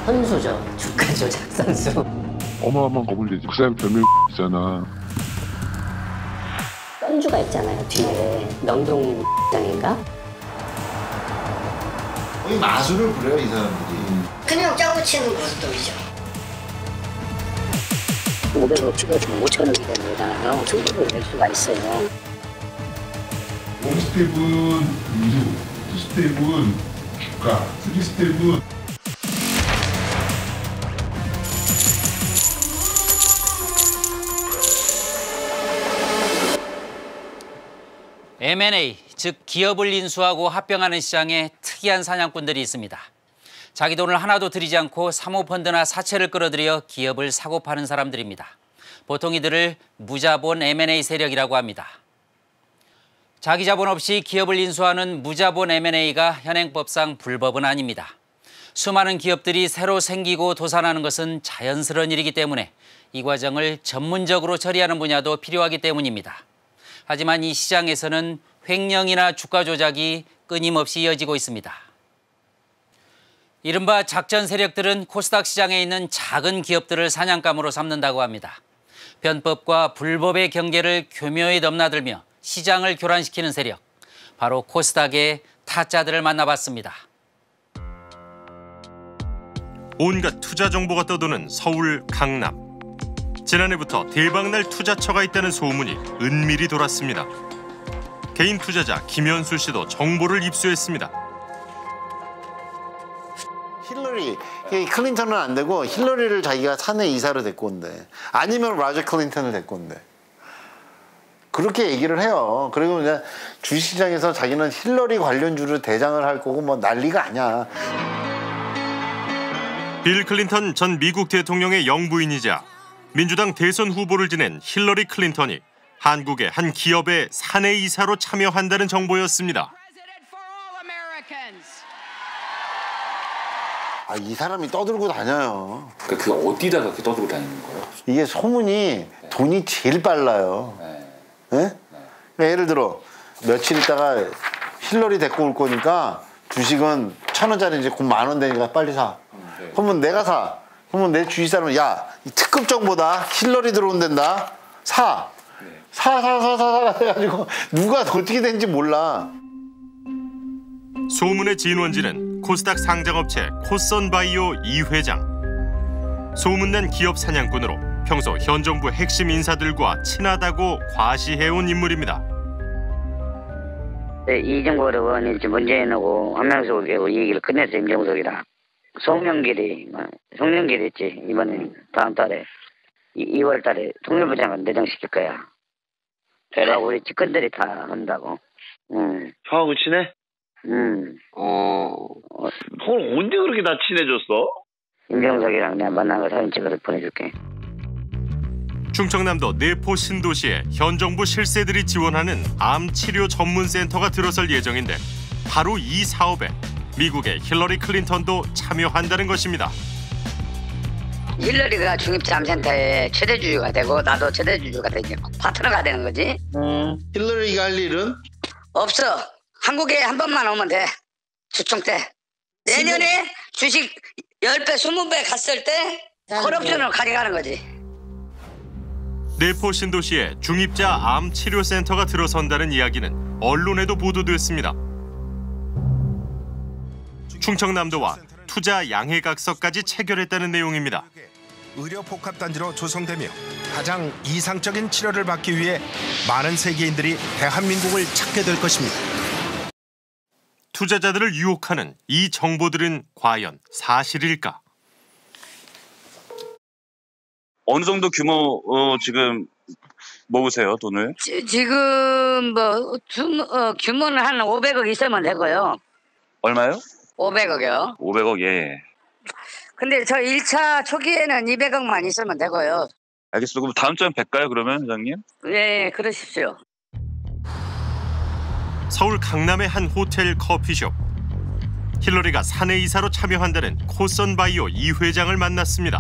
선수죠. 주가 조작 선수. 어마어마한 거물이지. 그 사람 별명 있잖아. 던주가 있잖아요, 뒤에. 명동장인가? 거의 마술을 부려요, 이 사람들이. 그냥 짜고 치는 고스톱이죠. 500억 주고 5천억이 되는 거잖아요. 중국을 낼 수가 있어요. 원스텝은 인수, 투스텝은 주가, 쓰리스텝은 M&A, 즉 기업을 인수하고 합병하는 시장에 특이한 사냥꾼들이 있습니다. 자기 돈을 하나도 들이지 않고 사모펀드나 사채를 끌어들여 기업을 사고 파는 사람들입니다. 보통 이들을 무자본 M&A 세력이라고 합니다. 자기 자본 없이 기업을 인수하는 무자본 M&A가 현행법상 불법은 아닙니다. 수많은 기업들이 새로 생기고 도산하는 것은 자연스러운 일이기 때문에 이 과정을 전문적으로 처리하는 분야도 필요하기 때문입니다. 하지만 이 시장에서는 횡령이나 주가 조작이 끊임없이 이어지고 있습니다. 이른바 작전 세력들은 코스닥 시장에 있는 작은 기업들을 사냥감으로 삼는다고 합니다. 변법과 불법의 경계를 교묘히 넘나들며 시장을 교란시키는 세력, 바로 코스닥의 타짜들을 만나봤습니다. 온갖 투자 정보가 떠도는 서울, 강남. 지난해부터 대박날 투자처가 있다는 소문이 은밀히 돌았습니다. 개인 투자자 김현수 씨도 정보를 입수했습니다. 힐러리, 클린턴은 안 되고 힐러리를 자기가 사내 이사로 데리고 온대. 아니면 로저 클린턴을 데리고 온대. 그렇게 얘기를 해요. 그리고 이제 주식시장에서 자기는 힐러리 관련주를 대장을 할 거고 뭐 난리가 아니야. 빌 클린턴 전 미국 대통령의 영부인이자 민주당 대선 후보를 지낸 힐러리 클린턴이 한국의 한 기업의 사내 이사로 참여한다는 정보였습니다. 아, 이 사람이 떠들고 다녀요. 그 어디다가 그렇게 떠들고 다니는 거예요? 이게 소문이 돈이 제일 빨라요. 네? 그러니까 예를 들어 며칠 있다가 힐러리 데리고 올 거니까 주식은 1,000원짜리 이제 곧 10,000원 되니까 빨리 사. 그러면 내가 사. 그러면 내 주위 사람은 야, 이 특급 정보다 힐러리 들어온댄다. 사. 사 해가지고 누가 어떻게 된지 몰라. 소문의 진원지는 코스닥 상장업체 코선바이오 이 회장. 소문난 기업 사냥꾼으로 평소 현 정부 핵심 인사들과 친하다고 과시해온 인물입니다. 네, 이정구 의원이 문재인하고 한명숙 이 얘기를 끝냈어. 임종석이랑. 송영길이 있지. 이번에 다음 달에 2월 달에 통일부 장관 내정시킬 거야. 그래. 우리 직원들이 다 한다고. 형하고 친해? 형 언제 그렇게 다 친해졌어? 임종석이랑 내가 만난 거 사진 찍어서 보내줄게. 충청남도 내포 신도시에 현 정부 실세들이 지원하는 암 치료 전문 센터가 들어설 예정인데 바로 이 사업에 미국의 힐러리 클린턴도 참여한다는 것입니다. 힐러리가 중립암센터의 최대 주주가 되고 나도 최대 주주가 되고 파트너가 되는 거지. 힐러리가 할 일은? 없어. 한국에 한 번만 오면 돼. 주총 때. 내년에 주식 10배, 20배 갔을 때 콜옵션으로 가져가는 거지. 내포 신도시에 중입자 암 치료 센터가 들어선다는 이야기는 언론에도 보도됐습니다. 충청남도와 투자 양해각서까지 체결했다는 내용입니다. 의료복합단지로 조성되며 가장 이상적인 치료를 받기 위해 많은 세계인들이 대한민국을 찾게 될 것입니다. 투자자들을 유혹하는 이 정보들은 과연 사실일까? 어느 정도 규모 지금 모으세요, 돈을? 지금 규모는 한 500억 있으면 되고요. 얼마요? 500억이요. 500억, 예. 근데 저 1차 초기에는 200억만 있으면 되고요. 알겠습니다. 그럼 다음 주엔 뵐까요, 그러면 회장님? 네, 그러십시오. 서울 강남의 한 호텔 커피숍. 힐러리가 사내 이사로 참여한다는 코선바이오 이 회장을 만났습니다.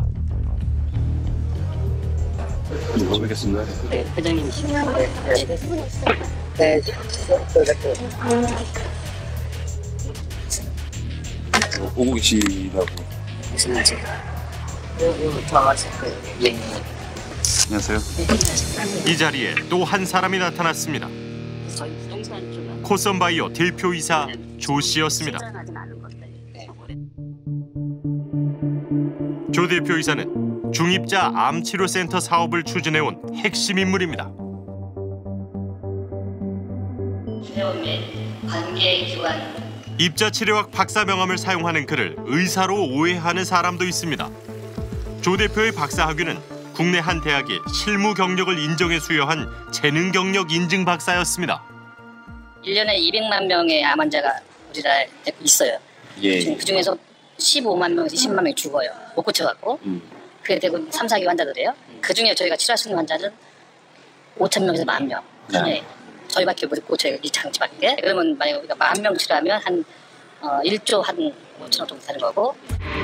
뵙겠습니다. 네, 회장님. 네. 오고 계시다고. 지나지. 여기 들어가실 거예요. 예. 안녕하세요. 이 자리에 또 한 사람이 나타났습니다. 저희 부동산 쪽은 코썸바이오 대표이사 조 씨였습니다. 실전하진 않은 건데. 네. 조 대표이사는 중입자 암치료센터 사업을 추진해온 핵심 인물입니다. 관계기관 입자치료학 박사 명함을 사용하는 그를 의사로 오해하는 사람도 있습니다. 조 대표의 박사 학위는 국내 한 대학이 실무 경력을 인정해 수여한 재능 경력 인증 박사였습니다. 1년에 200만 명의 암 환자가 우리나라에 있어요. 예. 지금 그중에서 15만 명에서 20만 명이 죽어요. 못 고쳐갖고. 그게 대부분 3, 4기 환자들이에요. 그중에 저희가 치료할 수 있는 환자는 5천 명에서 1만 명. 네. 저희밖에 못 고쳐요. 이 장치밖에. 그러면 만약에 우리가 1만 명 치료하면 한 1조 한 5천억 정도 되는 거고.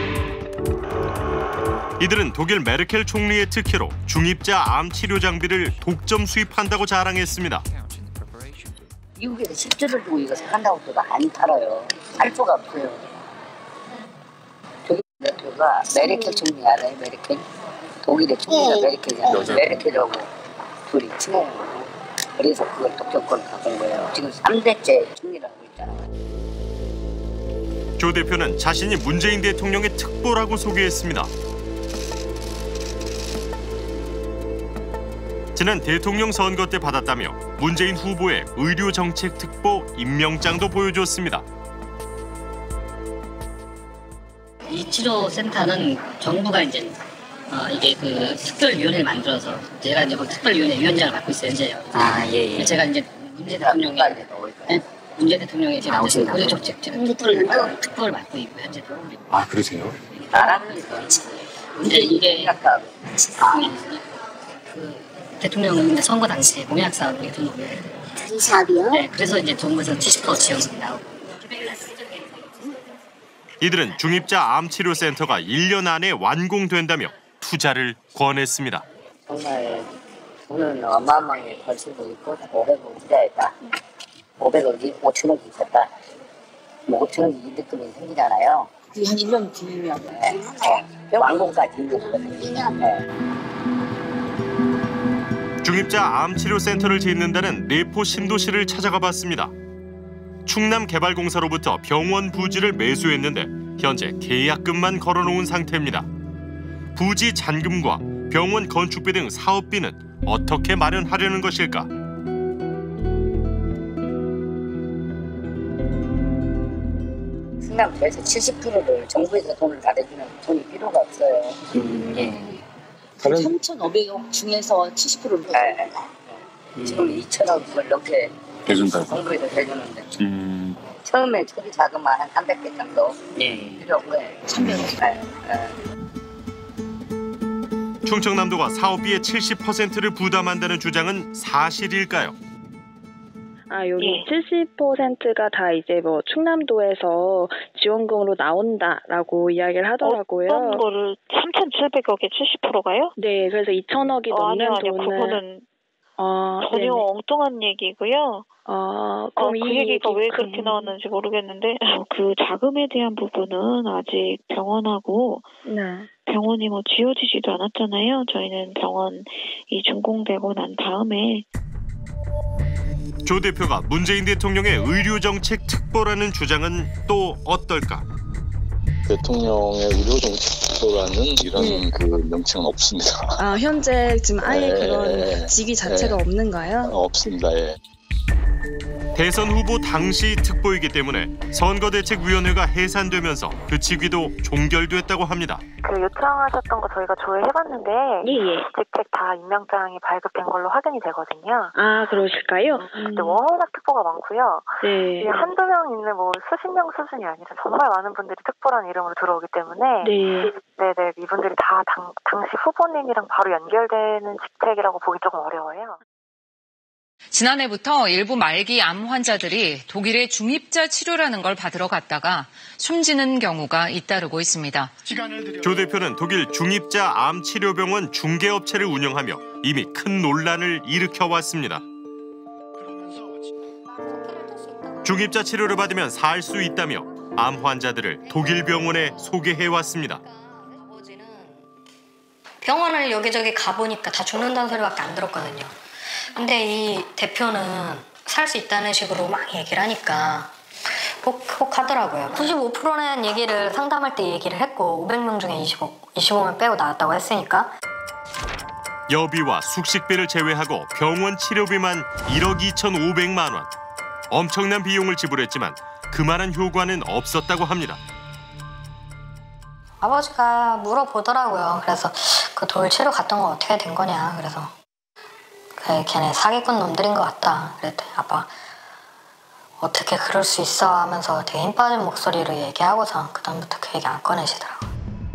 이들은 독일 메르켈 총리의 특혜로 중입자 암 치료 장비를 독점 수입한다고 자랑했습니다. 미국에서 10조를 두고 이거 사간다고 해도 안 팔아요. 살 수가 없어요. 독일 대표가 메르켈 총리 알아요? 메르켈? 독일의 총리가 메르켈이잖아요. 메르켈하고 둘이 친해요. 그래서 그걸 독점권을 갖고 온 거예요. 지금 3대째 총리라고 있잖아요. 조 대표는 자신이 문재인 대통령의 특보라고 소개했습니다. 지난 대통령 선거 때 받았다며 문재인 후보의 의료정책 특보 임명장도 보여줬습니다. 이 치료센터는 정부가 이제 이게 그 특별위원회를 만들어서 제가 이제 그 특별위원회 위원장을 맡고 있어요. 이제요. 예. 제가 이제 문재인 대통령이 지금 의료정책 특보를 맡고 있고 현재도. 아 그러세요? 나라면서 근데 이게 그 대통령은 선거 당시에 공약 사업을 등록을 사업이요? 네, 그래서 이제 정부에서 70% 지원금이 나오고. 이들은 중입자 암치료센터가 1년 안에 완공된다며 투자를 권했습니다. 정말 돈은 어마어마하게 벌 수도 있고 500억 투자했다. 500억이 5천억이 있었다. 뭐 5천억이 이득금이 생기잖아요. 한 1년 뒤면 네. 완공까지 있거든요. 네. 중입자 암치료센터를 짓는다는 내포 신도시를 찾아가 봤습니다. 충남개발공사로부터 병원 부지를 매수했는데 현재 계약금만 걸어놓은 상태입니다. 부지 잔금과 병원 건축비 등 사업비는 어떻게 마련하려는 것일까? 충남도에서 70%를 정부에서 돈을 다 내주는 돈이 필요가 없어요. 예. 3,500억 중에서 70%를 네. 지금 2천억을 넘게 해준다고. 정부에서 해주는데 처음에 초기 자금만 한 300개 정도 필요하고요. 300억. 충청남도가 사업비의 70%를 부담한다는 주장은 사실일까요? 여기 70%가 다 이제 뭐 충남도에서 지원금으로 나온다라고 이야기를 하더라고요. 어떤 거를 3,700억에 70%가요? 네, 그래서 2천억이 넘는 아니요. 돈을 그거는 전혀 네네. 엉뚱한 얘기고요. 그럼 그 이 얘기가 왜 그렇게 나왔는지 모르겠는데 그 자금에 대한 부분은 아직 병원하고 병원이 뭐 지어지지도 않았잖아요. 저희는 병원이 준공되고 난 다음에. 조 대표가 문재인 대통령의 의료정책 특보라는 주장은 또 어떨까? 대통령의 의료정책특보라는 이런 그 명칭은 없습니다. 현재 지금 아예 그런 직위 자체가 없는가요? 없습니다. 예. 대선 후보 당시 특보이기 때문에 선거대책위원회가 해산되면서 그 직위도 종결됐다고 합니다. 그 요청하셨던 거 저희가 조회해봤는데 직책 다 임명장이 발급된 걸로 확인이 되거든요. 그러실까요? 근데 워낙 특보가 많고요. 네. 한두 명 있는 뭐 수십 명 수준이 아니라 정말 많은 분들이 특보라는 이름으로 들어오기 때문에 네네 이분들이 다 당시 후보님이랑 바로 연결되는 직책이라고 보기 조금 어려워요. 지난해부터 일부 말기 암 환자들이 독일의 중입자 치료라는 걸 받으러 갔다가 숨지는 경우가 잇따르고 있습니다. 조 대표는 독일 중입자 암 치료병원 중개업체를 운영하며 이미 큰 논란을 일으켜왔습니다. 중입자 치료를 받으면 살 수 있다며 암 환자들을 독일 병원에 소개해왔습니다. 병원을 여기저기 가보니까 다 죽는다는 소리밖에 안 들었거든요. 근데 이 대표는 살 수 있다는 식으로 막 얘기를 하니까 혹 하더라고요. 95%는 얘기를 상담할 때 얘기를 했고 500명 중에 25명 빼고 나왔다고 했으니까. 여비와 숙식비를 제외하고 병원 치료비만 1억 2,500만 원. 엄청난 비용을 지불했지만 그만한 효과는 없었다고 합니다. 아버지가 물어보더라고요. 그래서 그 돌 치료 갔던 거 어떻게 된 거냐. 그래서 걔네 사기꾼 놈들인 것 같다. 그랬더니 아빠 어떻게 그럴 수 있어 하면서 되게 힘 빠진 목소리로 얘기하고서 그다음부터 그 얘기 안 꺼내시더라고요.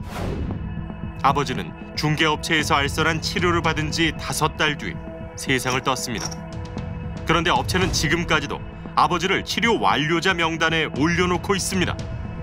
아버지는 중개업체에서 알선한 치료를 받은 지 5달 뒤 세상을 떴습니다. 그런데 업체는 지금까지도 아버지를 치료 완료자 명단에 올려놓고 있습니다.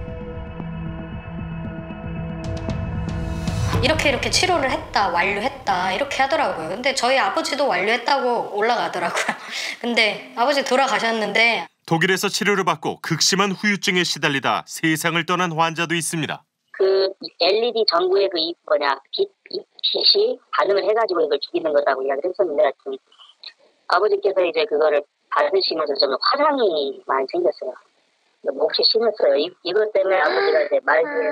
이렇게 치료를 했다, 완료했다 이렇게 하더라고요. 근데 저희 아버지도 완료했다고 올라가더라고요. 근데 아버지 돌아가셨는데 독일에서 치료를 받고 극심한 후유증에 시달리다 세상을 떠난 환자도 있습니다. 그 LED 전구의 그 빛이 반응을 해가지고 이걸 죽이는 거라고 이야기를 했었는데 아버지께서 이제 그거를 받으시면서 좀 화상이 많이 생겼어요. 몹시 심했어요. 이것 때문에 아버지가 이제 말기에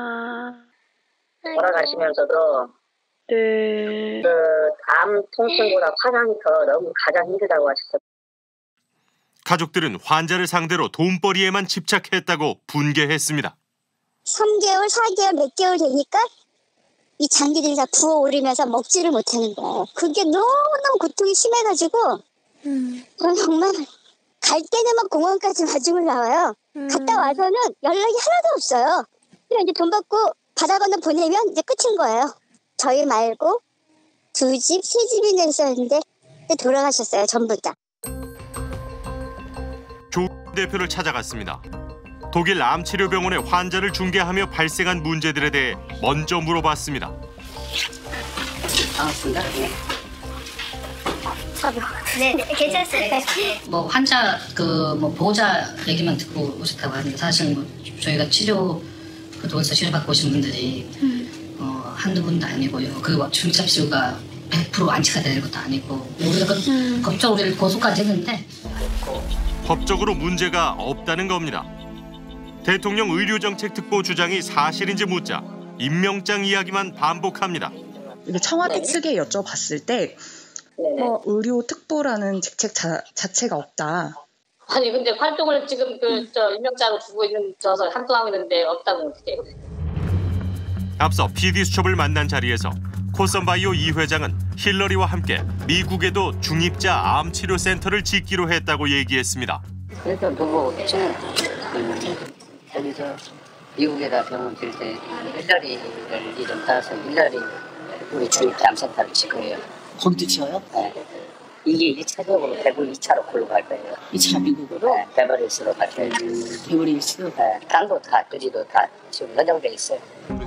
돌아가시면서도 그 암 통증보다 화상이 더 너무 가장 힘들다고 하셨어요. 가족들은 환자를 상대로 돈벌이에만 집착했다고 분개했습니다. 3개월, 4개월, 몇 개월 되니까 이 장기들이 다 부어오르면서 먹지를 못하는 거예요. 그게 너무너무 고통이 심해가지고 그건 정말 갈 때는 막 공원까지 마중을 나와요. 갔다 와서는 연락이 하나도 없어요. 그냥 이제 돈 받고 바다건너 보내면 이제 끝인 거예요. 저희 말고 2집, 3집이나 있었는데 돌아가셨어요. 전부 다. 조 대표를 찾아갔습니다. 독일 암치료병원에 환자를 중개하며 발생한 문제들에 대해 먼저 물어봤습니다. 네, 괜찮았어요. 뭐 환자 보호자 얘기만 듣고 오셨다고 하는데 사실 뭐 저희가 독일에서 치료받고 오신 분들이 한두 분도 아니고요. 그 중첩치료가 100% 완치가 되는 것도 아니고 우리가 법적으로 우리를 고소까지 했는데 법적으로 문제가 없다는 겁니다. 대통령 의료정책특보 주장이 사실인지 묻자 임명장 이야기만 반복합니다. 이게 청와대 측에 여쭤봤을 때 의료특보라는 직책 자체가 없다. 아니 근데 활동을 지금 임명장을 주고 있는 활동하고 있는데 없다고 어떻게? 앞서 PD수첩을 만난 자리에서 코썸바이오 이 회장은 힐러리와 함께 미국에도 중입자 암치료센터를 짓기로 했다고 얘기했습니다. 그래서 보고 여기서 미국에다 병원 질 때 힐러리를 이름 따서 힐러리 우리 중입자 암센터를 짓 거예요. 거기도 지어요? 네. 이게 1차적으로 대구 2차로 걸로 갈 거예요. 2차 미국으로? 네, 베버리힐스로 갈 거예요. 베버리힐스? 네, 땅도 다 뚜지도 다 지금 선정돼 있어요.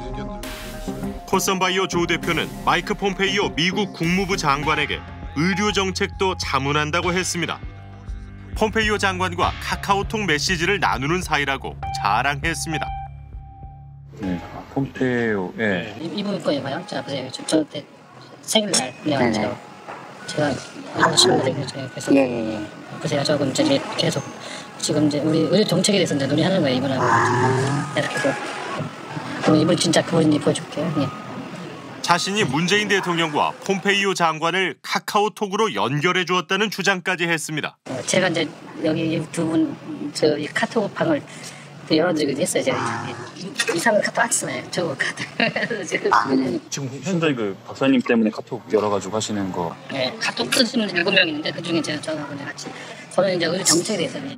코썸바이오 조 대표는 마이크 폼페이오 미국 국무부 장관에게 의료 정책도 자문한다고 했습니다. 폼페이오 장관과 카카오톡 메시지를 나누는 사이라고 자랑했습니다. 네, 폼페이오. 예. 이분 거예요, 봐요. 자, 보세요. 저 때 생일날 제가 하고 싶은데 그래서 보세요. 저 그럼 이제 계속 지금 이제 우리 의료 정책에 대해서 이제 논의하는 거예요, 이분하고. 그래서 이분 진짜 그분이 보여줄게요. 예. 자신이 문재인 대통령과 폼페이오 장관을 카카오톡으로 연결해 주었다는 주장까지 했습니다. 제가 이제 여기 두 분 이 카톡 방을 열어드리기도 했어요. 제가 2-3일 카톡 안 쓰나요? 저거 카톡. 지금 현재 그 박사님 때문에 카톡 열어가지고 하시는 거. 네, 카톡 쓰시는 분들 7명 있는데 그 중에 제가 저하고 같이 저는 이제 의료 정책에 대해서는.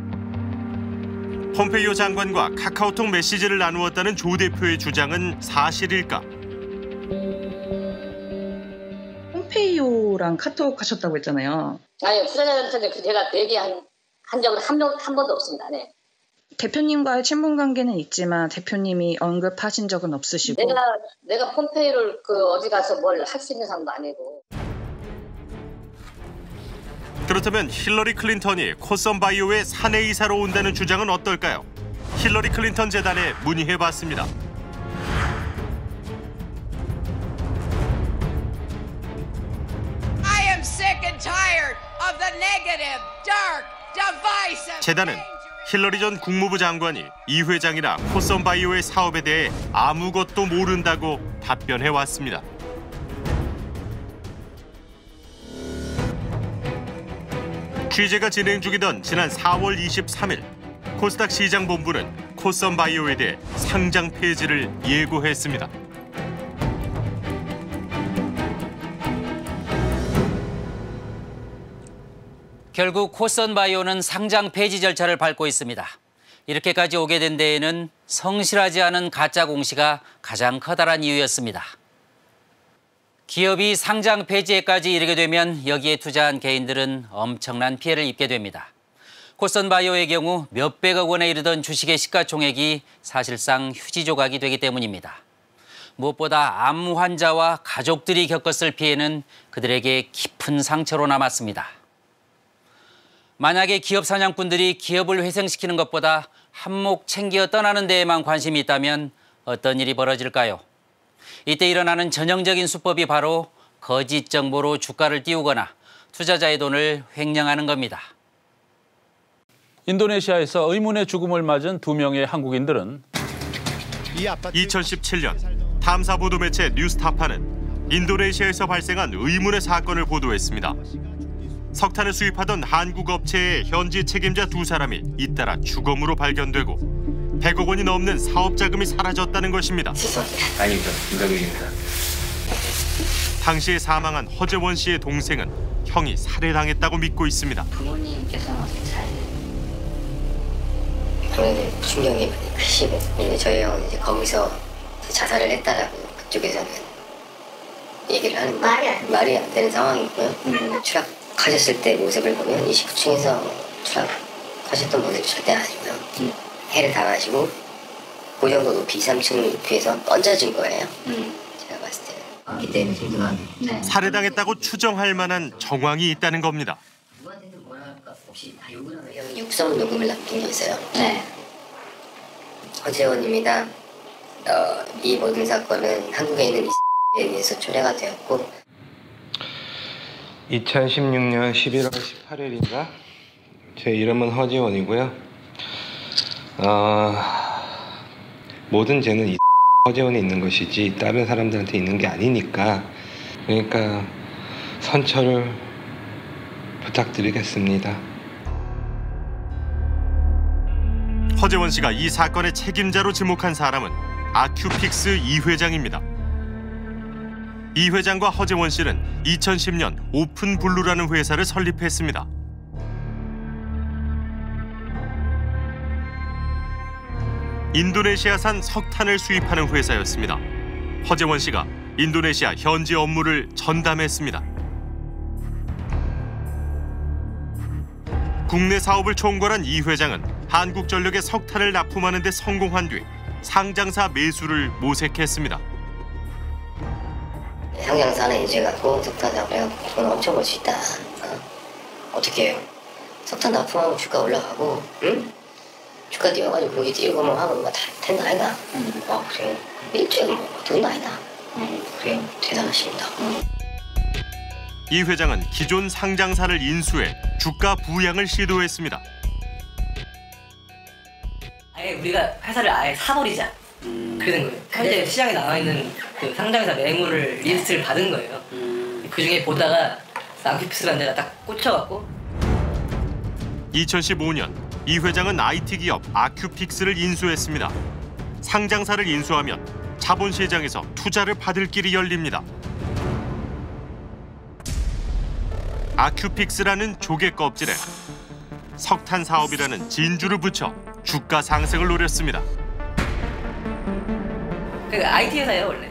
폼페이오 장관과 카카오톡 메시지를 나누었다는 조 대표의 주장은 사실일까? 폼페이오랑 카톡 하셨다고 했잖아요. 아니 투자자한테는 제가 얘기한 적은 한 번도 없습니다. 네. 대표님과의 친분 관계는 있지만 대표님이 언급하신 적은 없으시고. 내가 폼페이오를 어디 가서 뭘 할 수 있는 사람도 아니고. 그렇다면 힐러리 클린턴이 코썸바이오의 사내이사로 온다는 주장은 어떨까요? 힐러리 클린턴 재단에 문의해봤습니다. 재단은 힐러리 전 국무부 장관이 이 회장이나 코썸바이오의 사업에 대해 아무것도 모른다고 답변해왔습니다. 취재가 진행 중이던 지난 4월 23일 코스닥 시장본부는 코썸바이오에 대해 상장 폐지를 예고했습니다. 결국 코썸바이오는 상장 폐지 절차를 밟고 있습니다. 이렇게까지 오게 된 데에는 성실하지 않은 가짜 공시가 가장 커다란 이유였습니다. 기업이 상장 폐지에까지 이르게 되면 여기에 투자한 개인들은 엄청난 피해를 입게 됩니다. 코썸바이오의 경우 몇백억 원에 이르던 주식의 시가총액이 사실상 휴지 조각이 되기 때문입니다. 무엇보다 암 환자와 가족들이 겪었을 피해는 그들에게 깊은 상처로 남았습니다. 만약에 기업 사냥꾼들이 기업을 회생시키는 것보다 한몫 챙겨 떠나는 데에만 관심이 있다면 어떤 일이 벌어질까요? 이때 일어나는 전형적인 수법이 바로 거짓 정보로 주가를 띄우거나 투자자의 돈을 횡령하는 겁니다. 인도네시아에서 의문의 죽음을 맞은 2명의 한국인들은 2017년 탐사보도 매체 뉴스타파는 인도네시아에서 발생한 의문의 사건을 보도했습니다. 석탄을 수입하던 한국 업체의 현지 책임자 2사람이 잇따라 주검으로 발견되고 100억 원이 넘는 사업 자금이 사라졌다는 것입니다. 아닙니다. 김덕일입니다. 당시에 사망한 허재원 씨의 동생은 형이 살해당했다고 믿고 있습니다. 부모님께서 아무래도 충격이 많이 크시고 저희 형은 이제 거기서 자살을 했다라고 그쪽에서는 얘기를 하는 말이 안 되는 상황이고요. 추락하셨을 때 모습을 보면 29층에서 추락하셨던 모습이 절대 아니고요. 해를 당하시고 그 정도 높이 3층 높이에서 던져진 거예요. 제가 봤을 때는. 그때는 정도가 살해당했다고 추정할 만한 정황이 있다는 겁니다. 육성 녹음을 남긴 게 있어요. 네. 허재원입니다. 이 모든 사건은 한국에 있는 에 의해서 초래가 되었고 2016년 11월 18일인가? 제 이름은 허재원이고요. 모든 죄는 허재원에 있는 것이지 다른 사람들한테 있는 게 아니니까 그러니까 선처를 부탁드리겠습니다. 허재원 씨가 이 사건의 책임자로 지목한 사람은 아큐픽스 이 회장입니다. 이 회장과 허재원 씨는 2010년 오픈블루라는 회사를 설립했습니다. 인도네시아산 석탄을 수입하는 회사였습니다. 허재원 씨가 인도네시아 현지 업무를 전담했습니다. 국내 사업을 총괄한 이 회장은 한국전력에 석탄을 납품하는 데 성공한 뒤 상장사 매수를 모색했습니다. 상장사는 이제 갖고 석탄 납품해갖고 돈 엄청 벌 수 있다. 어떻게 해요? 석탄 납품하고 주가 올라가고 응? 주가 뛰어가지고 거기 뛰고 뭐 하고 뭐 다 된다 아니다. 그래요. 일주일에 뭐 돈도 아니다. 그래요. 대단하십니다. 이 회장은 기존 상장사를 인수해 주가 부양을 시도했습니다. 아예 우리가 회사를 아예 사버리자. 그러는 거예요. 현재 시장에 나와 있는 그 상장사 매물을 리스트를 받은 거예요. 그 중에 보다가 아큐픽스라는 데가 딱 꽂혀갖고. 2015년 이 회장은 IT 기업 아큐픽스를 인수했습니다. 상장사를 인수하면 자본시장에서 투자를 받을 길이 열립니다. 아큐픽스라는 조개 껍질에 석탄 사업이라는 진주를 붙여 주가 상승을 노렸습니다. 그 IT 회사예요 원래.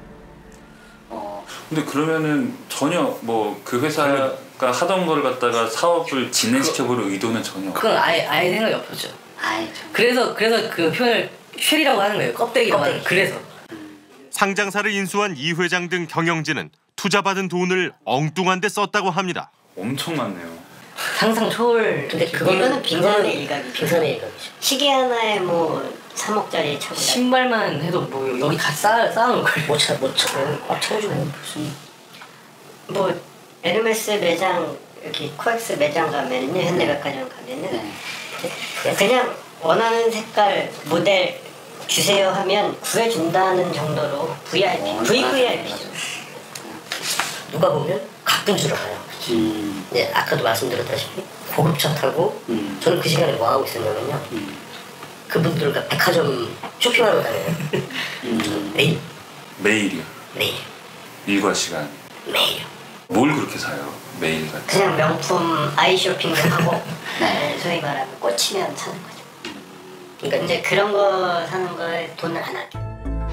근데 그러면은 전혀 뭐 그 회사가 하던 거를 갖다가 사업을 진행시켜보는 의도는 전혀. 그건 아예 생각이 없었죠. 그래서 그 표현을 쉘이라고 하는 거예요. 껍데기라고 하는. 그래서. 상장사를 인수한 이 회장 등 경영진은 투자받은 돈을 엉뚱한 데 썼다고 합니다. 엄청 많네요. 상상 초월. 근데 그거는 빈손의 일각이죠. 시계 하나에 뭐 3억짜리 차고 신발만 해도 뭐 여기 다 쌓아놓을 거예요. 못 차. 꽉 채워주고 무슨 뭐 에르메스 매장 여기 코엑스 매장 가면은요, 현대백화점 가면은 그냥 원하는 색깔 모델 주세요 하면 구해준다는 정도로 VVIP죠. 누가 보면 가쁜 줄 알아요. 네, 아까도 말씀드렸다시피 고급차 타고 저는 그 시간에 뭐 하고 있었냐면요. 그분들과 백화점 쇼핑하러 다녀요. 매일. 매일이요? 매일. 일과 시간? 매일요. 뭘 그렇게 사요? 매일 같은? 그냥 명품 아이 쇼핑도 하고 소위 말하면 꽂히면 사는 거죠. 그러니까 이제 그런 거 사는 거에 돈을 안 할게요.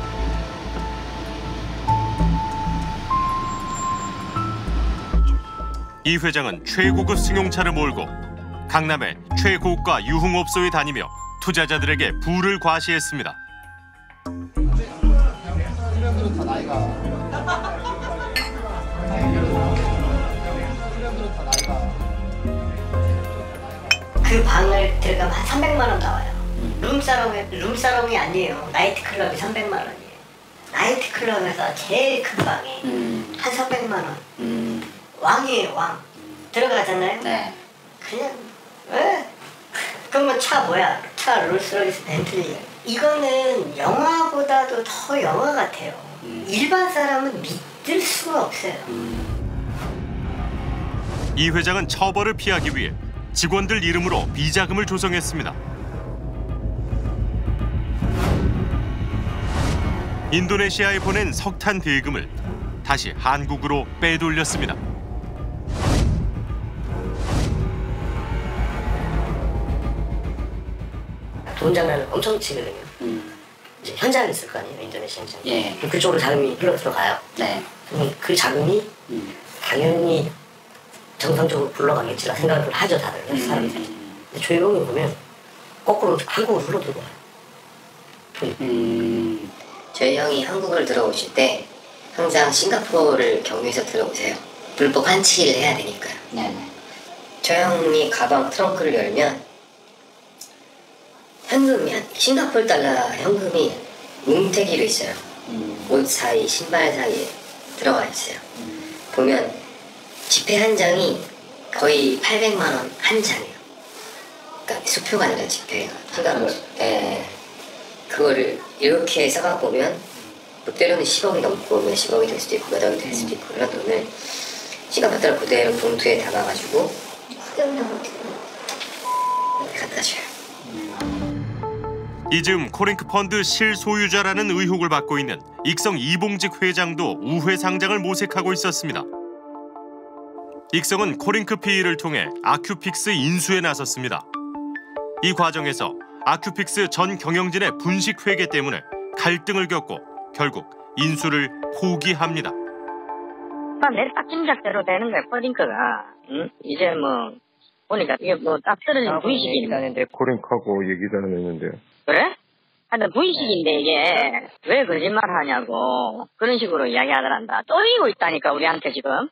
이 회장은 최고급 승용차를 몰고 강남의 최고가 유흥업소에 다니며 투자자들에게 부를 과시했습니다. 그 방을 들어가면 한 300만 원 나와요. 룸사롱이 아니에요. 나이트클럽이 300만 원이에요. 나이트클럽에서 제일 큰 방이 한 300만 원. 왕이에요, 왕. 들어가잖아요? 네. 그냥 그러면 차 뭐야? 차 롤스로이스 벤틀리. 이거는 영화보다도 더 영화 같아요. 일반 사람은 믿을 수가 없어요. 이 회장은 처벌을 피하기 위해 직원들 이름으로 비자금을 조성했습니다. 인도네시아에 보낸 석탄 대금을 다시 한국으로 빼돌렸습니다. 돈 장난을 엄청 치거든요. 이제 현장이 있을 거 아니에요, 인도네시아 현장. 예. 그쪽으로 자금이 흘러 들어가요. 네. 그럼 그 자금이 당연히 정상적으로 굴러가겠지라 생각을 하죠, 다들 사람들이. 근데 조혜봉이 보면 거꾸로 한국으로 흘러 들어가요. 저희 형이 한국을 들어오실 때 항상 싱가포르를 경유해서 들어오세요. 불법 환치를 해야 되니까요. 네. 저 형이 가방 트렁크를 열면 현금이 싱가포르 달러 현금이 뭉태기로 있어요. 옷 사이, 신발 사이에 들어가 있어요. 보면 지폐 한 장이 거의 800만 원 한 장이에요. 그러니까 수표가 아니라 지폐가. 그러니까 그거를 이렇게 써갖고 보면 뭐 때로는 10억이 넘고 10억이 될 수도 있고 몇 억이 될 수도 있고 그런 돈을 싱가포르 달러 그대로 봉투에 담아가지고 갖다 줘요. 이 즈음 코링크 펀드 실소유자라는 의혹을 받고 있는 익성 이봉직 회장도 우회 상장을 모색하고 있었습니다. 익성은 코링크 PE를 통해 아큐픽스 인수에 나섰습니다. 이 과정에서 아큐픽스 전 경영진의 분식 회계 때문에 갈등을 겪고 결국 인수를 포기합니다. 내 딱 짐작대로 되는 거야, 코링크가. 응? 이제 뭐 보니까 이게 뭐 딱 떨어진 분식인데. 코링크하고 얘기도 안 했는데요. 그래? 하여튼 분식인데 이게 왜 거짓말 하냐고 그런 식으로 이야기하더란다. 쪼이고 있다니까 우리한테 지금.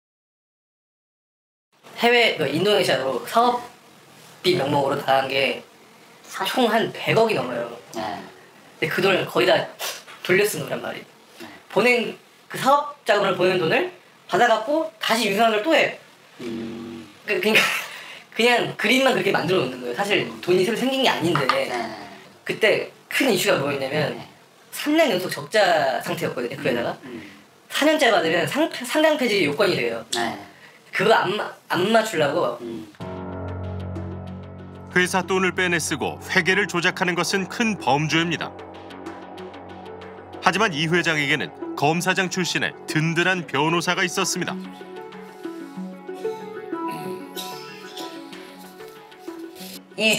해외 인도네시아로 사업비 명목으로 나간 게 총 한 100억이 넘어요. 근데 그 돈을 거의 다 돌려 쓴 거란 말이에요. 보낸 그 사업 자금을 보낸 돈을 받아갖고 다시 유산을 또 해요. 그러니까 그냥 그림만 그렇게 만들어 놓는 거예요. 사실 돈이 새로 생긴 게 아닌데 그때 큰 이슈가 뭐였냐면 3년 연속 적자 상태였거든요. 그 회사가 4년째 받으면 상장 폐지 요건이 돼요. 그거 안 맞추려고 회사 돈을 빼내쓰고 회계를 조작하는 것은 큰 범죄입니다. 하지만 이 회장에게는 검사장 출신의 든든한 변호사가 있었습니다. 이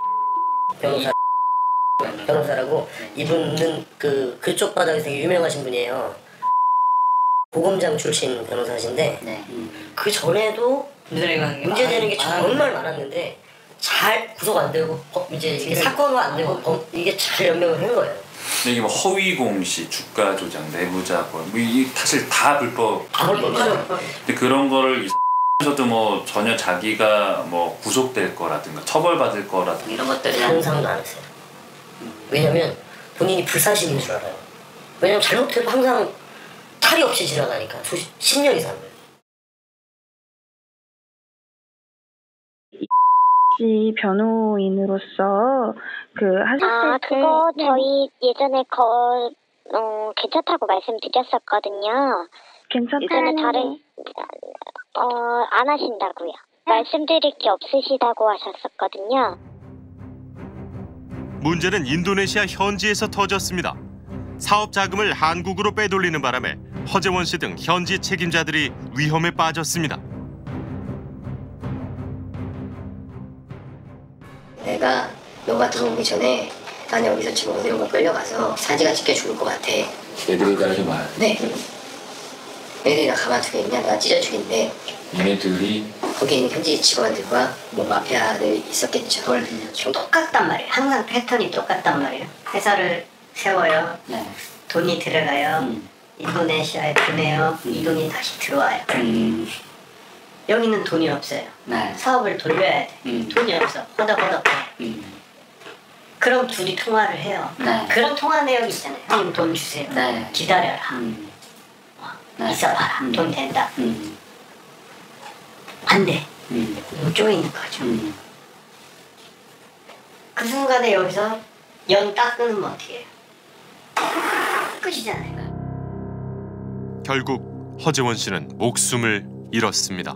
변호사라고 이분은 그쪽 바닥에서 되게 유명하신 분이에요. 고검장 출신 변호사신데 그 전에도 문제되는 게 정말 많았는데 잘 구속 안 되고 이제 이게 사건화 안 되고 이게 잘 연명을 한 거예요. 근데 이게 뭐 허위 공시, 주가 조작, 내부자 뭐 이게 사실 다 불법. 다 불법이죠. 근데 그런 거를 저도 뭐 전혀 자기가 뭐 구속될 거라든가 처벌받을 거라든가 이런 것들이 상상도 안 했어요. 왜냐면 본인이 불사신인 줄 알아요. 왜냐면 잘못해도 항상 탈이 없이 지나가니까 10년 이상. 씨 변호인으로서 하셨을 때 그거 저희 예전에 괜찮다고 말씀드렸었거든요. 괜찮다는 다른 안 하신다고요. 말씀드릴 게 없으시다고 하셨었거든요. 문제는 인도네시아 현지에서 터졌습니다. 사업 자금을 한국으로 빼돌리는 바람에 허재원 씨 등 현지 책임자들이 위험에 빠졌습니다. 내가 너가 들어오기 전에 난 여기서 지금 어디론가 끌려가서 사지가 지켜 죽을 것 같아. 애들이 따르지 마. 네. 애들이 나 가만두겠냐? 내가 찢어주겠네. 얘네들이 거기 있는 현지 직원들과 뭐 마피아들 있었겠죠. 똑같단 말이에요. 항상 패턴이 똑같단 말이에요. 회사를 세워요. 네. 돈이 들어가요. 인도네시아에 보내요. 이 돈이 다시 들어와요. 여기는 돈이 없어요. 네. 사업을 돌려야 돼. 돈이 없어. 허덕허덕 해. 그럼 둘이 통화를 해요. 네. 그런 통화 내역이 있잖아요. 형님 돈 주세요. 네. 기다려라. 있어봐라. 돈 된다. 안 돼. 이쪽에 있는 거죠. 그 순간에 여기서 연 딱 끊으면 어떻게 해요? 끝이잖아요. 결국 허재원 씨는 목숨을 잃었습니다.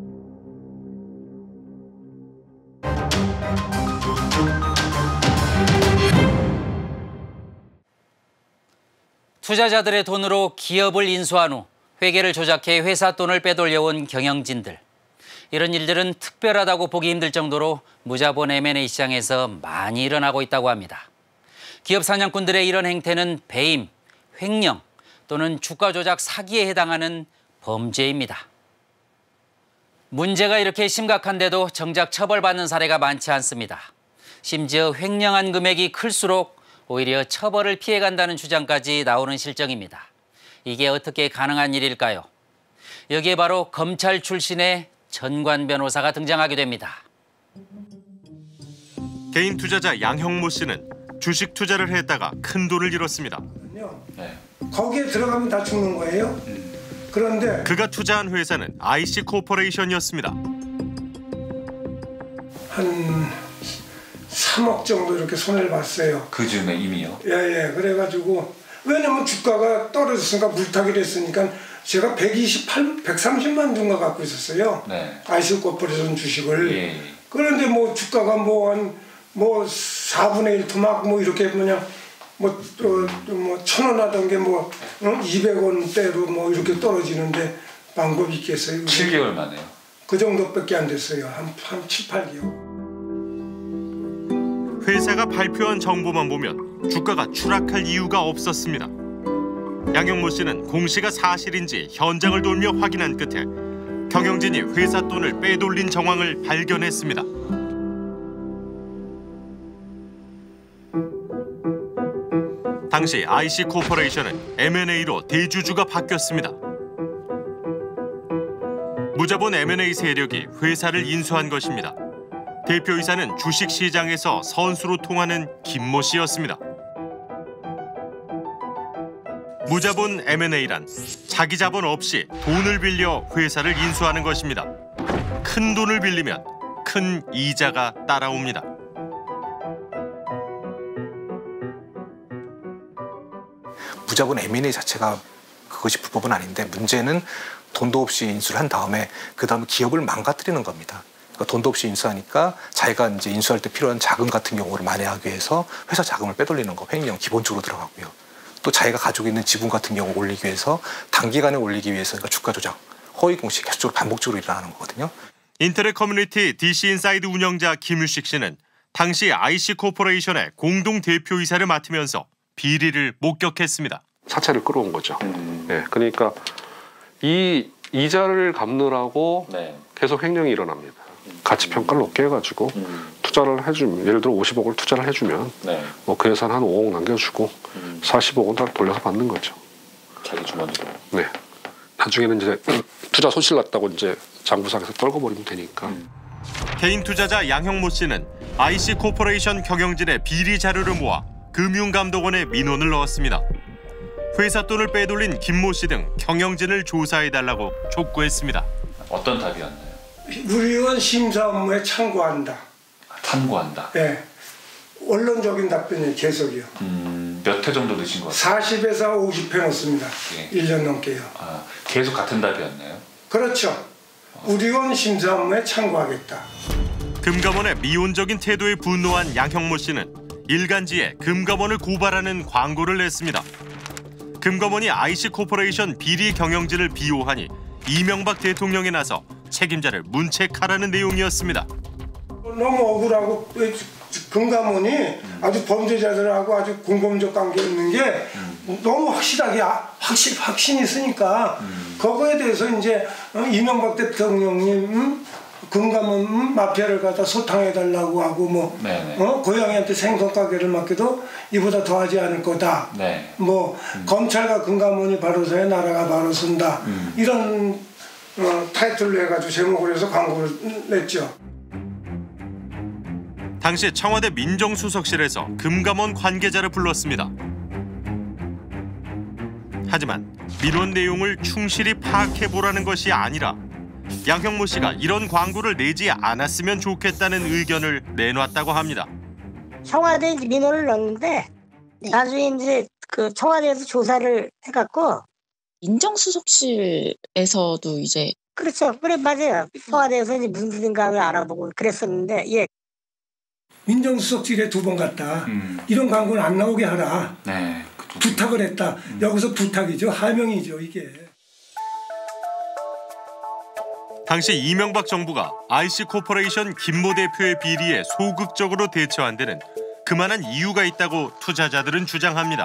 투자자들의 돈으로 기업을 인수한 후 회계를 조작해 회사 돈을 빼돌려온 경영진들. 이런 일들은 특별하다고 보기 힘들 정도로 무자본 M&A 시장에서 많이 일어나고 있다고 합니다. 기업 사냥꾼들의 이런 행태는 배임, 횡령 또는 주가 조작 사기에 해당하는 범죄입니다. 문제가 이렇게 심각한데도 정작 처벌받는 사례가 많지 않습니다. 심지어 횡령한 금액이 클수록 오히려 처벌을 피해간다는 주장까지 나오는 실정입니다. 이게 어떻게 가능한 일일까요? 여기에 바로 검찰 출신의 전관 변호사가 등장하게 됩니다. 개인 투자자 양형모 씨는 주식 투자를 했다가 큰 돈을 잃었습니다. 네. 거기에 들어가면 다 죽는 거예요. 그런데 그가 투자한 회사는 IC 코퍼레이션이었습니다. 한 3억 정도 이렇게 손해를 봤어요. 그 즈음에 이미요? 예. 그래가지고 왜냐면 주가가 떨어졌으니까 물타기를 했으니까 제가 130만 주인가 갖고 있었어요. 네. IC 코퍼레이션 주식을. 예. 그런데 뭐 주가가 한 4분의 1 토막 이렇게 그냥 1,000원 하던 게 200원대로 이렇게 떨어지는데 방법이 있겠어요? 7개월 만에요. 그 정도밖에 안 됐어요. 한 7, 8개월. 회사가 발표한 정보만 보면 주가가 추락할 이유가 없었습니다. 양형모 씨는 공시가 사실인지 현장을 돌며 확인한 끝에 경영진이 회사 돈을 빼돌린 정황을 발견했습니다. 당시 IC 코퍼레이션은 M&A로 대주주가 바뀌었습니다. 무자본 M&A 세력이 회사를 인수한 것입니다. 대표이사는 주식시장에서 선수로 통하는 김모 씨였습니다. 무자본 M&A란 자기 자본 없이 돈을 빌려 회사를 인수하는 것입니다. 큰 돈을 빌리면 큰 이자가 따라옵니다. 무자본 M&A 자체가 그것이 불법은 아닌데 문제는 돈도 없이 인수를 한 다음에 그다음에 기업을 망가뜨리는 겁니다. 그러니까 돈도 없이 인수하니까 자기가 이제 인수할 때 필요한 자금 같은 경우를 만회하기 위해서 회사 자금을 빼돌리는 거 횡령 기본적으로 들어가고요. 또 자기가 가지고 있는 지분 같은 경우 올리기 위해서 단기간에 올리기 위해서 그러니까 주가 조작, 허위 공시 계속적으로 반복적으로 일어나는 거거든요. 인터넷 커뮤니티 DC인사이드 운영자 김유식 씨는 당시 IC 코퍼레이션의 공동 대표이사를 맡으면서 비리를 목격했습니다. 사채를 끌어온 거죠. 네, 그러니까 이 이자를 갚느라고 계속 횡령이 일어납니다. 가치 평가를 높게 해가지고 투자를 해주면 예를 들어 50억을 투자를 해주면 그 예산 한 5억 남겨주고 40억은 다 돌려서 받는 거죠. 자기 주머니로. 네. 나중에는 이제 투자 손실 났다고 이제 장부상에서 떨궈버리면 되니까. 개인 투자자 양형모 씨는 IC 코퍼레이션 경영진의 비리 자료를 모아 금융감독원에 민원을 넣었습니다. 회사 돈을 빼돌린 김모 씨 등 경영진을 조사해달라고 촉구했습니다. 어떤 답이었나요? 우리는 심사 업무에 참고한다. 환고한다. 네. 원론적인 답변이 계속이요. 몇 회 정도 넣으신 것 같아요? 40에서 50회 넣습니다. 예. 1년 넘게요. 아, 계속 같은 답이었나요? 그렇죠. 우리원 심사 업무에 참고하겠다. 금감원의 미온적인 태도에 분노한 양형모 씨는 일간지에 금감원을 고발하는 광고를 냈습니다. 금감원이 IC코퍼레이션 비리 경영진을 비호하니 이명박 대통령에 나서 책임자를 문책하라는 내용이었습니다. 너무 억울하고 금감원이 아주 범죄자들하고 아주 공범적 관계 있는 게 너무 확실하게 확신이 있으니까 그거에 대해서 이제 이명박 대통령님 금감원 마피아를 갖다 소탕해달라고 하고 뭐 고양이한테 생선 가게를 맡겨도 이보다 더하지 않을 거다. 네. 뭐 검찰과 금감원이 바로 서야 나라가 바로 선다. 이런 타이틀로 해가지고 제목을 해서 광고를 냈죠. 당시 청와대 민정수석실에서 금감원 관계자를 불렀습니다. 하지만 민원 내용을 충실히 파악해보라는 것이 아니라 양형모 씨가 이런 광고를 내지 않았으면 좋겠다는 의견을 내놨다고 합니다. 청와대에 민원을 넣었는데 나중에 이제 그 청와대에서 조사를 해갖고 민정수석실에서도 이제 그렇죠. 그래 맞아요. 청와대에서 이제 무슨 일인가 알아보고 그랬었는데 예. 민정수석실에 2번 갔다. 이런 광고는 안 나오게 하라. 네. 부탁을 했다. 여기서 부탁이죠. 하명이죠 이게. 당시 이명박 정부가 IC코퍼레이션 김모 대표의 비리에 소극적으로 대처한 데는 그만한 이유가 있다고 투자자들은 주장합니다.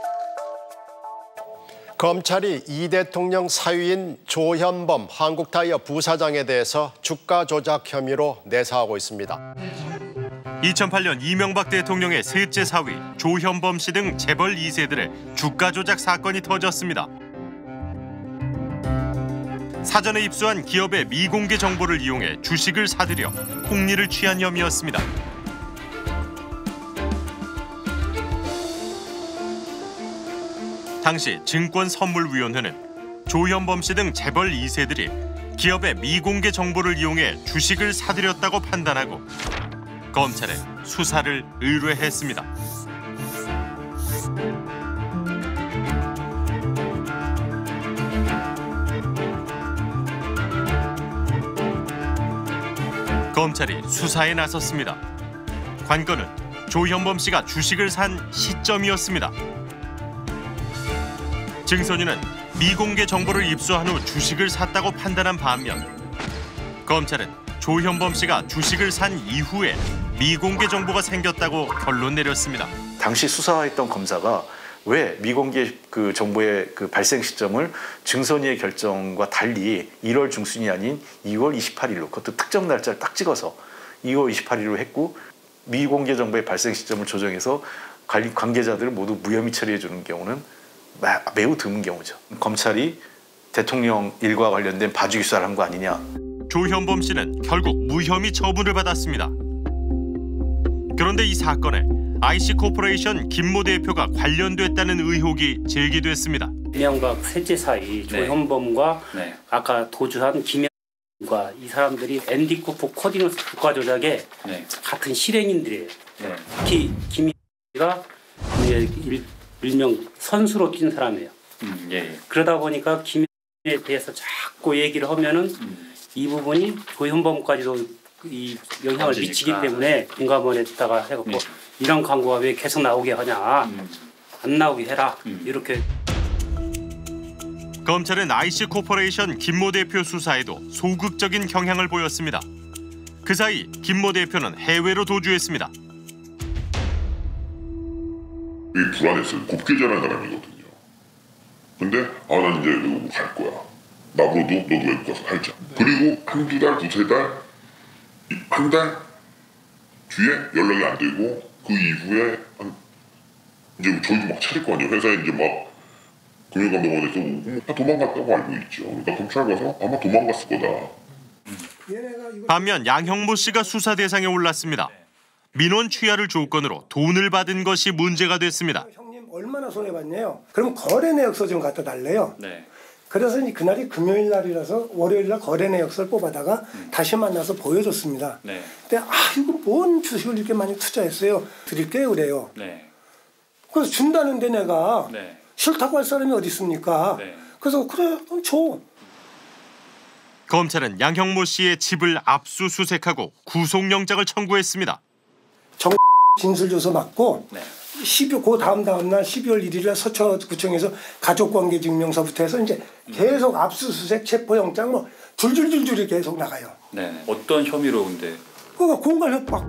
검찰이 이 대통령 사위인 조현범 한국타이어 부사장에 대해서 주가 조작 혐의로 내사하고 있습니다. 2008년 이명박 대통령의 셋째 사위 조현범 씨 등 재벌 2세들의 주가 조작 사건이 터졌습니다. 사전에 입수한 기업의 미공개 정보를 이용해 주식을 사들여 폭리를 취한 혐의였습니다. 당시 증권선물위원회는 조현범 씨 등 재벌 2세들이 기업의 미공개 정보를 이용해 주식을 사들였다고 판단하고 검찰에 수사를 의뢰했습니다. 검찰이 수사에 나섰습니다. 관건은 조현범 씨가 주식을 산 시점이었습니다. 증선유는 미공개 정보를 입수한 후 주식을 샀다고 판단한 반면 검찰은 조현범 씨가 주식을 산 이후에 미공개 정보가 생겼다고 결론 내렸습니다. 당시 수사했던 검사가 왜 미공개 그 정보의 그 발생 시점을 증선유의 결정과 달리 1월 중순이 아닌 2월 28일로 그것도 특정 날짜를 딱 찍어서 2월 28일로 했고 미공개 정보의 발생 시점을 조정해서 관계자들을 모두 무혐의 처리해 주는 경우는 매우 드문 경우죠. 검찰이 대통령 일과 관련된 봐주기 수사를 한 거 아니냐. 조현범 씨는 결국 무혐의 처분을 받았습니다. 그런데 이 사건에 IC코퍼레이션 김모 대표가 관련됐다는 의혹이 제기됐습니다. 이명박 셋째 사이 조현범과 아까 도주한 김영과 이 사람들이 앤디 쿠퍼 코디너스 주가 조작에 같은 실행인들이에요. 특히 김영가 일명 선수로 뛴 사람이에요. 그러다 보니까 김영에 대해서 자꾸 얘기를 하면은 이 부분이 조현범까지도 이 영향을 미치기 때문에 금감원에다가 해갖고 이런 광고가 왜 계속 나오게 하냐, 안 나오게 해라 이렇게. 검찰은 IC코퍼레이션 김모 대표 수사에도 소극적인 경향을 보였습니다. 그 사이 김모 대표는 해외로 도주했습니다. 불안했어요. 곱게 자란 사람이거든요. 근데 난 이제 외국 갈 거야. 나보고도 너도 외국 가서 살자. 그리고 한두 달, 두세 달, 한 달 뒤에 연락이 안 되고 그 이후에 이제 저희도 막 찾을 거 아니에요. 회사에 이제 막 금융감독원에서 도망갔다고 알고 있죠. 그러니까 검찰 가서 아마 도망갔을 거다. 반면 양형모 씨가 수사 대상에 올랐습니다. 민원 취하를 조건으로 돈을 받은 것이 문제가 됐습니다. 형님 얼마나 손해봤냐요? 그럼 거래 내역서 좀 갖다 달래요. 그래서 그날이 금요일 날이라서 월요일 날 거래 내역서를 뽑아다가 다시 만나서 보여줬습니다. 네. 근데 이거 뭔 주식을 이렇게 많이 투자했어요. 드릴게요 그래요. 네. 그래서 준다는데 내가 네. 싫다고 할 사람이 어디 있습니까? 네. 그래서 그래 그럼 줘. 검찰은 양형모 씨의 집을 압수수색하고 구속영장을 청구했습니다. 진술조서 맞고 네. 그 다음 날 12월 1일 날 서초구청에서 가족관계증명서부터 해서 이제 계속 압수수색 체포영장 뭐 줄줄줄줄이 계속 나가요. 네. 어떤 혐의로 근데? 그거 공갈협박.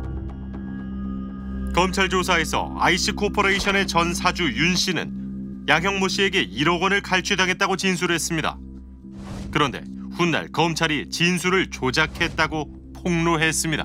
검찰 조사에서 IC코퍼레이션의 전 사주 윤 씨는 양형모 씨에게 1억 원을 갈취당했다고 진술했습니다. 그런데 훗날 검찰이 진술을 조작했다고 폭로했습니다.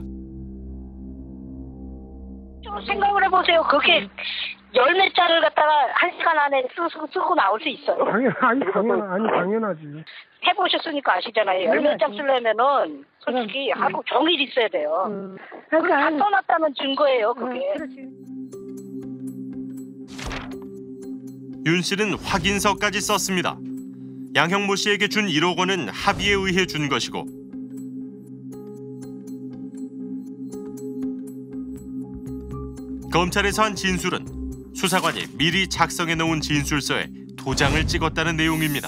생각을 해보세요. 그렇게 열 몇 자를 갖다가 1시간 안에 쓰고 나올 수 있어요? 당연하지. 해보셨으니까 아시잖아요. 열 몇 장 쓰려면은 솔직히 하루 종일 있어야 돼요. 그게 다 써놨다는 증거예요. 그게. 윤 씨는 확인서까지 썼습니다. 양형모 씨에게 준 1억 원은 합의에 의해 준 것이고 검찰에서 한 진술은 수사관이 미리 작성해 놓은 진술서에 도장을 찍었다는 내용입니다.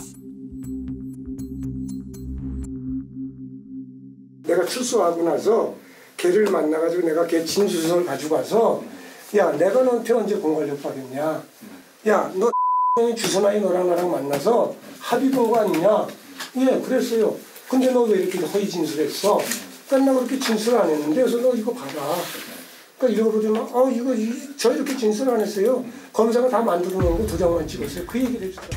내가 출소하고 나서 걔를 만나가지고 내가 걔 진술서를 가지고 와서 야 내가 너한테 언제 공갈협박했냐. 야 너 X형이 주선아이 너랑 나랑 만나서 합의 본 거 아니냐. 예 그랬어요. 근데 너 왜 이렇게 허위 진술했어. 그러니까 나 그렇게 진술 안 했는데 그래서 너 이거 봐라. 그러니까 읽어보지만 저 이렇게 진술 안 했어요. 검사가 다 만들어 놓은 거 도장만 찍었어요. 그 얘기를 해주더라고요.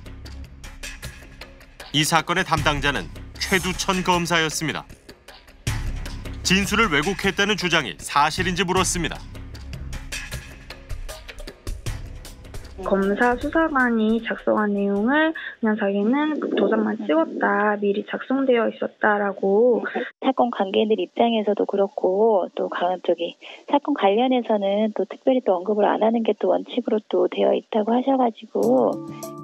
이 사건의 담당자는 최두천 검사였습니다. 진술을 왜곡했다는 주장이 사실인지 물었습니다. 검사 수사관이 작성한 내용을 그냥 자기는 도장만 찍었다, 미리 작성되어 있었다라고. 사건 관계인들 입장에서도 그렇고 또 사건 관련해서는 또 특별히 또 언급을 안 하는 게 또 원칙으로 또 되어 있다고 하셔가지고.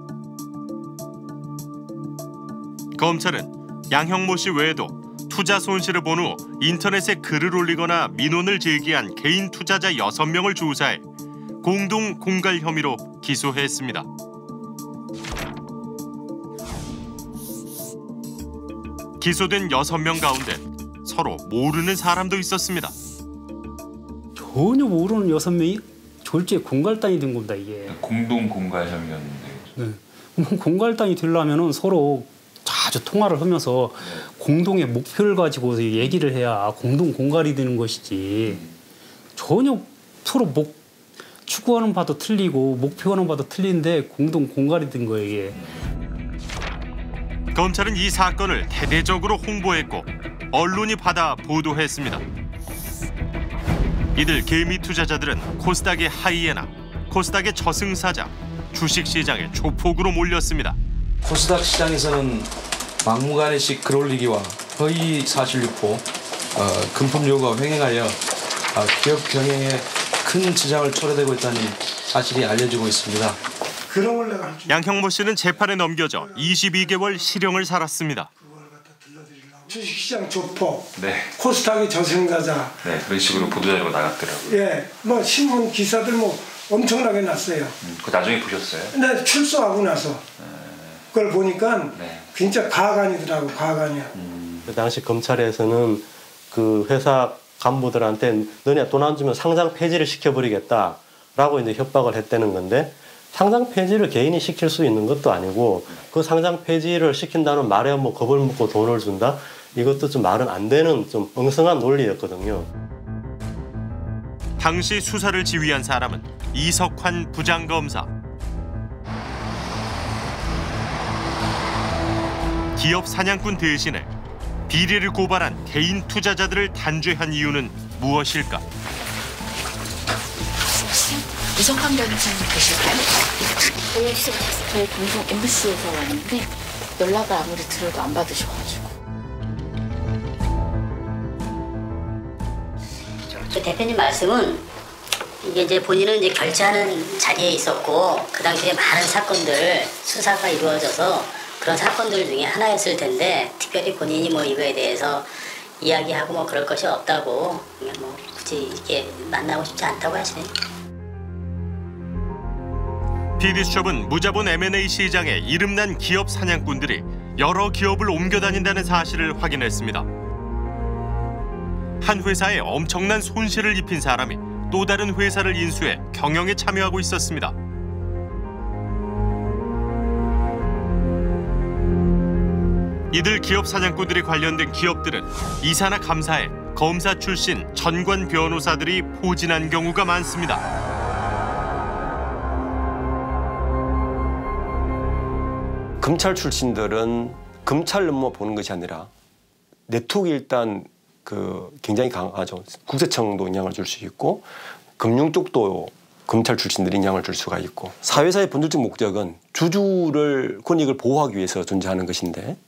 검찰은 양형모 씨 외에도 투자 손실을 본 후 인터넷에 글을 올리거나 민원을 제기한 개인 투자자 6명을 조사해 공동 공갈 혐의로 기소했습니다. 기소된 6명 가운데 서로 모르는 사람도 있었습니다. 전혀 모르는 6명이 졸지에 공갈단이 된 겁니다, 이게. 공동 공갈 혐의였는데. 네. 공갈단이 되려면은 서로 자주 통화를 하면서 공동의 목표를 가지고 얘기를 해야 공동 공갈이 되는 것이지. 전혀 서로 추구하는 바도 틀리고 목표하는 바도 틀린데 공동 공갈이 된 거예요, 이게. 검찰은 이 사건을 대대적으로 홍보했고 언론이 받아 보도했습니다. 이들 개미 투자자들은 코스닥의 하이에나, 코스닥의 저승사자, 주식시장에 조폭으로 몰렸습니다. 코스닥 시장에서는 막무가내식 글올리기와 허위 사실 유포, 금품 요구와 횡행하여 기업 경영에 큰 지장을 초래되고 있다는 사실이 알려지고 있습니다. 양형모 씨는 재판에 넘겨져 22개월 실형을 살았습니다. 주식시장 조폭, 네. 코스닥의 저승사자. 네, 그런 식으로 보도자료가 나갔더라고요. 예, 신문 기사들 엄청나게 났어요. 그 나중에 보셨어요? 네, 출소하고 나서 그걸 보니까 진짜 가관이더라고, 가관이야. 그 당시 검찰에서는 그 회사 간부들한테 너네 돈 안 주면 상장 폐지를 시켜버리겠다라고 이제 협박을 했다는 건데, 상장 폐지를 개인이 시킬 수 있는 것도 아니고 그 상장 폐지를 시킨다는 말에 겁을 먹고 돈을 준다? 이것도 좀 말은 안 되는 좀 엉성한 논리였거든요. 당시 수사를 지휘한 사람은 이석환 부장검사. 기업 사냥꾼 대신에 비리를 고발한 개인 투자자들을 단죄한 이유는 무엇일까? 이석환 변호사님 계실까요? 저희 방송 MBC에서 왔는데 연락을 아무리 드려도 안 받으셔가지고. 그 대표님 말씀은 이게 이제 본인은 이제 결제하는 자리에 있었고 그 당시에 많은 사건들 수사가 이루어져서 그런 사건들 중에 하나였을 텐데 특별히 본인이 뭐 이거에 대해서 이야기하고 뭐 그럴 것이 없다고 그냥 뭐 굳이 이렇게 만나고 싶지 않다고 하시네요. PD수첩은 무자본 M&A 시장에 이름난 기업 사냥꾼들이 여러 기업을 옮겨 다닌다는 사실을 확인했습니다. 한 회사에 엄청난 손실을 입힌 사람이 또 다른 회사를 인수해 경영에 참여하고 있었습니다. 이들 기업 사냥꾼들이 관련된 기업들은 이사나 감사에 검사 출신 전관 변호사들이 포진한 경우가 많습니다. 검찰 출신들은 검찰 업무 보는 것이 아니라 네트워크 일단 굉장히 강하죠. 국세청도 영향을 줄 수 있고 금융 쪽도 검찰 출신들이 영향을 줄 수가 있고 사회사의 본질적 목적은 주주를 권익을 보호하기 위해서 존재하는 것인데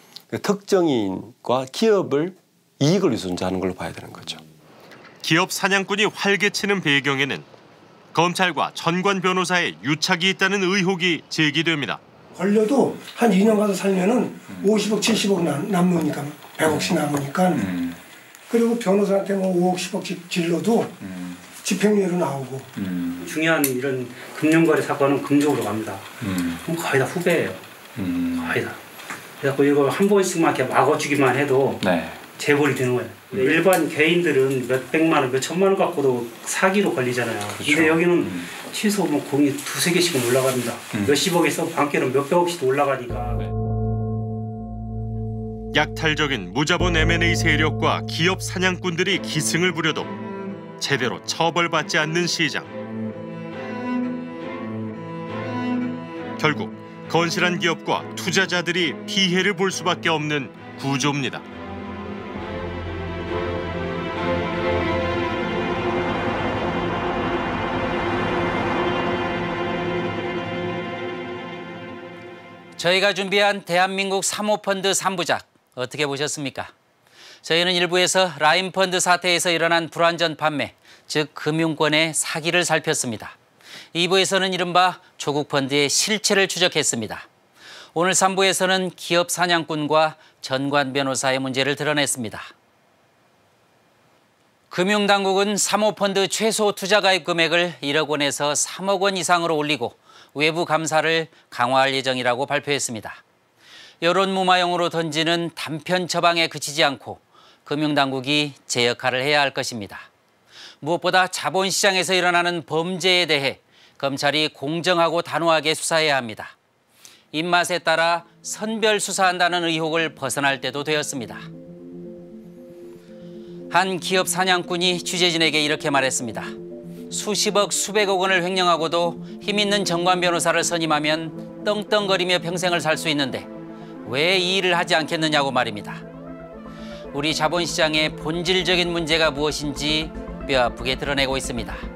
특정인과 기업을 이익을 위해서 존재하는 걸로 봐야 되는 거죠. 기업 사냥꾼이 활개치는 배경에는 검찰과 전관 변호사의 유착이 있다는 의혹이 제기됩니다. 걸려도 한 2년 가서 살면은 50억, 70억 남으니까 100억씩 남으니까 그리고 변호사한테 뭐 5억, 10억씩 질러도 집행유예로 나오고 중요한 이런 금융거래 사건은 금쪽으로 갑니다. 그럼 거의 다 후배예요. 거의 다. 그래서 이거 한 번씩만 이렇게 막아주기만 해도 재벌이 되는 거예요. 일반 개인들은 몇백만 원, 몇천만 원 갖고도 사기로 걸리잖아요. 그렇죠. 근데 여기는 최소 뭐 공이 두세 개씩은 올라갑니다. 몇십억에서 반개는 몇백억씩도 올라가니까. 약탈적인 무자본 M&A 세력과 기업 사냥꾼들이 기승을 부려도 제대로 처벌받지 않는 시장. 결국 건실한 기업과 투자자들이 피해를 볼 수밖에 없는 구조입니다. 저희가 준비한 대한민국 사모펀드 3부작 어떻게 보셨습니까? 저희는 1부에서 라임펀드 사태에서 일어난 불완전 판매, 즉 금융권의 사기를 살폈습니다. 2부에서는 이른바 조국펀드의 실체를 추적했습니다. 오늘 3부에서는 기업 사냥꾼과 전관 변호사의 문제를 드러냈습니다. 금융당국은 사모펀드 최소 투자 가입 금액을 1억 원에서 3억 원 이상으로 올리고 외부 감사를 강화할 예정이라고 발표했습니다. 여론무마용으로 던지는 단편 처방에 그치지 않고 금융당국이 제 역할을 해야 할 것입니다. 무엇보다 자본시장에서 일어나는 범죄에 대해 검찰이 공정하고 단호하게 수사해야 합니다. 입맛에 따라 선별 수사한다는 의혹을 벗어날 때도 되었습니다. 한 기업 사냥꾼이 취재진에게 이렇게 말했습니다. 수십억, 수백억 원을 횡령하고도 힘있는 전관 변호사를 선임하면 떵떵거리며 평생을 살 수 있는데 왜 이 일을 하지 않겠느냐고 말입니다. 우리 자본시장의 본질적인 문제가 무엇인지 뼈아프게 드러내고 있습니다.